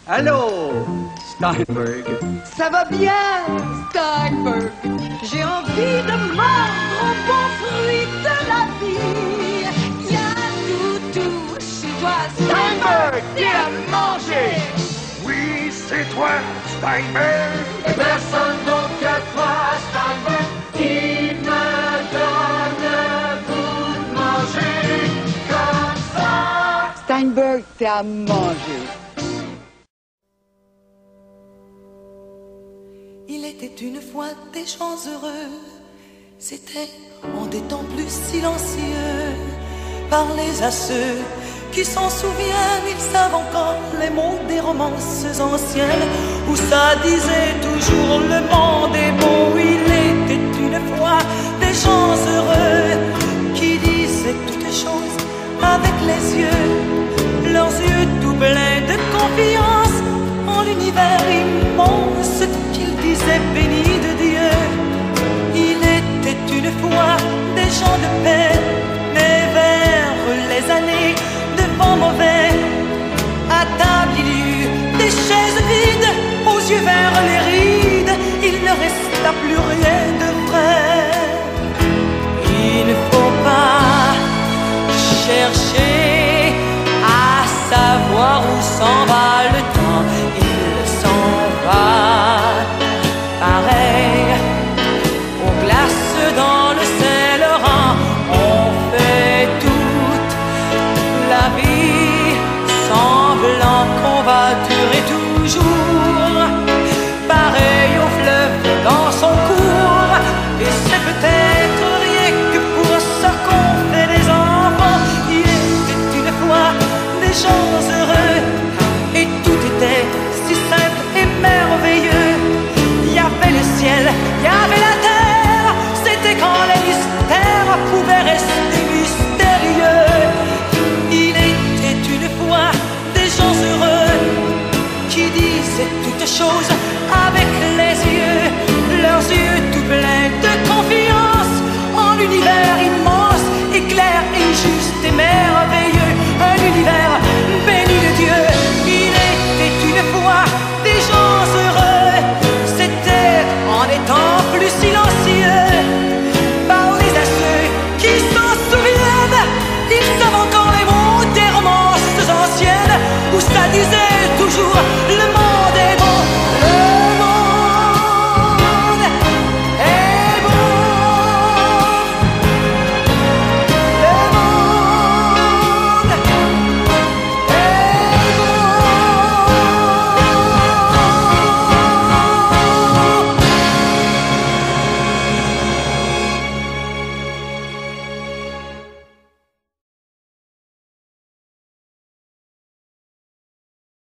Allô, Steinberg. Ça va bien, Steinberg. J'ai envie de mordre au bon fruit de la vie. Y'a tout chez toi, Steinberg. T'es à manger. Oui, c'est toi, Steinberg. Et personne d'autre que toi, Steinberg, qui me donne le goût de manger comme ça. Steinberg, t'es à manger. Il était une fois des gens heureux, c'était en des temps plus silencieux. Parlez à ceux qui s'en souviennent, ils savent encore les mots des romances anciennes, où ça disait toujours le monde est beau. Il était une fois des gens heureux, qui disaient toutes choses avec les yeux, leurs yeux tout pleins de confiance en l'univers immense qu'ils disaient béni de Dieu. Il était une fois des gens de paix, mais vers les années de vent mauvais, à table il y eut des chaises vides, aux yeux vers les rides, il ne resta plus rien de